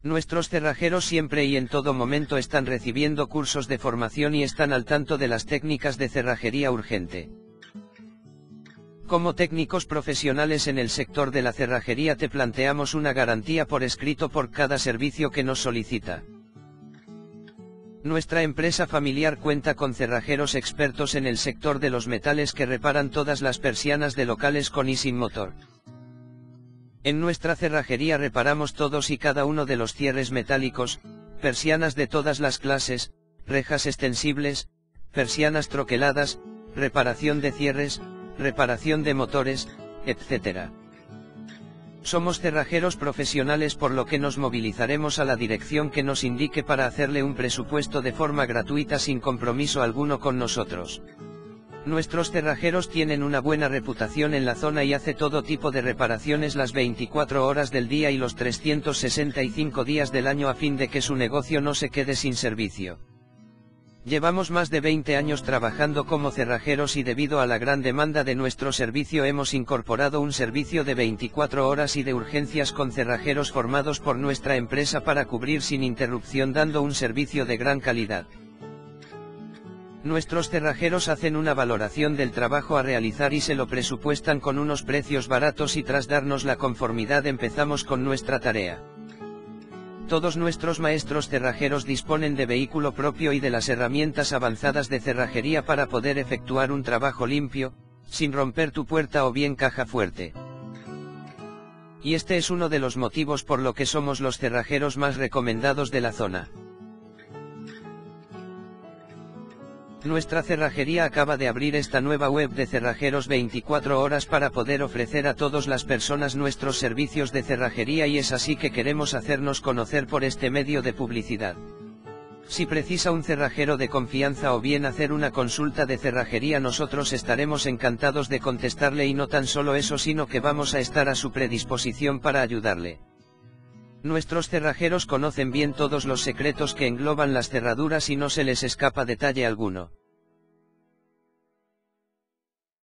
Nuestros cerrajeros siempre y en todo momento están recibiendo cursos de formación y están al tanto de las técnicas de cerrajería urgente. Como técnicos profesionales en el sector de la cerrajería te planteamos una garantía por escrito por cada servicio que nos solicita. Nuestra empresa familiar cuenta con cerrajeros expertos en el sector de los metales que reparan todas las persianas de locales con y sin motor. En nuestra cerrajería reparamos todos y cada uno de los cierres metálicos, persianas de todas las clases, rejas extensibles, persianas troqueladas, reparación de cierres, reparación de motores, etc. Somos cerrajeros profesionales, por lo que nos movilizaremos a la dirección que nos indique para hacerle un presupuesto de forma gratuita sin compromiso alguno con nosotros. Nuestros cerrajeros tienen una buena reputación en la zona y hace todo tipo de reparaciones las 24 horas del día y los 365 días del año a fin de que su negocio no se quede sin servicio. Llevamos más de 20 años trabajando como cerrajeros y debido a la gran demanda de nuestro servicio hemos incorporado un servicio de 24 horas y de urgencias con cerrajeros formados por nuestra empresa para cubrir sin interrupción, dando un servicio de gran calidad. Nuestros cerrajeros hacen una valoración del trabajo a realizar y se lo presupuestan con unos precios baratos y tras darnos la conformidad empezamos con nuestra tarea. Todos nuestros maestros cerrajeros disponen de vehículo propio y de las herramientas avanzadas de cerrajería para poder efectuar un trabajo limpio, sin romper tu puerta o bien caja fuerte. Y este es uno de los motivos por lo que somos los cerrajeros más recomendados de la zona. Nuestra cerrajería acaba de abrir esta nueva web de cerrajeros 24 horas para poder ofrecer a todas las personas nuestros servicios de cerrajería y es así que queremos hacernos conocer por este medio de publicidad. Si precisa un cerrajero de confianza o bien hacer una consulta de cerrajería, nosotros estaremos encantados de contestarle y no tan solo eso, sino que vamos a estar a su predisposición para ayudarle. Nuestros cerrajeros conocen bien todos los secretos que engloban las cerraduras y no se les escapa detalle alguno.